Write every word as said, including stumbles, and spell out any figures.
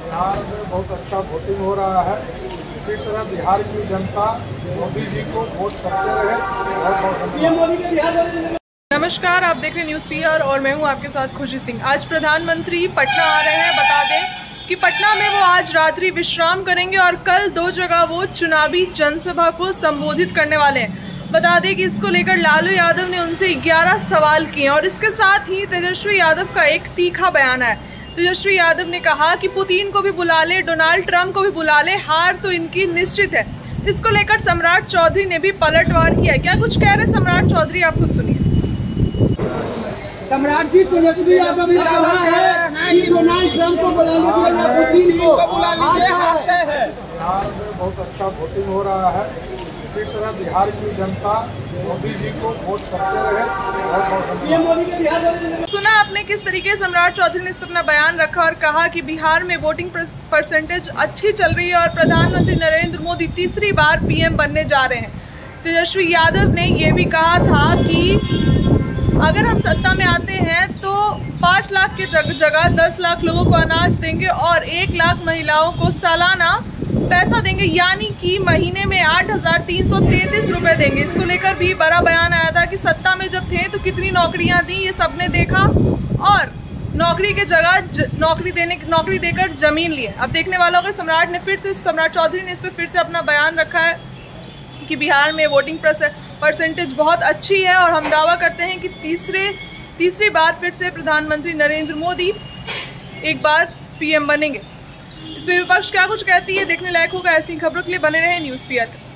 बिहार में बहुत अच्छा वोटिंग हो रहा है। इसी तरह बिहार की जनता मोदी जी को वोट करते रहे। बहुत बहुत नमस्कार, आप देख रहे हैं न्यूज़ पीआर और मैं हूं आपके साथ खुशी सिंह। आज प्रधानमंत्री पटना आ रहे हैं। बता दें कि पटना में वो आज रात्रि विश्राम करेंगे और कल दो जगह वो चुनावी जनसभा को संबोधित करने वाले हैं। बता दें कि इसको लेकर लालू यादव ने उनसे ग्यारह सवाल किए और इसके साथ ही तेजस्वी यादव का एक तीखा बयान है। तेजस्वी यादव ने कहा कि पुतिन को भी बुला ले, डोनाल्ड ट्रंप को भी बुला ले, हार तो इनकी निश्चित है। इसको लेकर सम्राट चौधरी ने भी पलटवार किया। क्या कुछ कह रहे सम्राट चौधरी, आप खुद सुनिए। सम्राट जी, तेजस्वी यादव ने कहा है कि डोनाल्ड ट्रंप को बुला लीजिए, पुतिन को बुला लीजिए। बिहार में बहुत अच्छा वोटिंग हो रहा है। इसी तरह बिहार की जनता मोदी जी को वोट करते रहे। बहुत बहुत सुना आपने किस तरीके से सम्राट चौधरी ने इस पर अपना बयान रखा और कहा कि बिहार में वोटिंग परसेंटेज अच्छी चल रही है और प्रधानमंत्री नरेंद्र मोदी तीसरी बार पीएम बनने जा रहे हैं। तेजस्वी यादव ने ये भी कहा था कि अगर हम सत्ता में आते हैं तो पाँच लाख की जगह दस लाख लोगों को अनाज देंगे और एक लाख महिलाओं को सालाना पैसा देंगे, यानी कि महीने में आठ हजार तीन सौ तैतीस रुपए देंगे। इसको लेकर भी बड़ा बयान आया था कि सत्ता में जब थे तो कितनी नौकरियां दी, ये सबने देखा और नौकरी के जगह ज, नौकरी देने नौकरी देकर जमीन लिए। अब देखने वालों के सम्राट ने फिर से सम्राट चौधरी ने इस पर फिर से अपना बयान रखा है कि बिहार में वोटिंग परसेंटेज बहुत अच्छी है और हम दावा करते हैं कि तीसरे तीसरी बार फिर से प्रधानमंत्री नरेंद्र मोदी एक बार पीएम बनेंगे। इस पर विपक्ष क्या कुछ कहती है, देखने लायक होगा। ऐसी खबरों के लिए बने रहे न्यूज़ पीआर के साथ।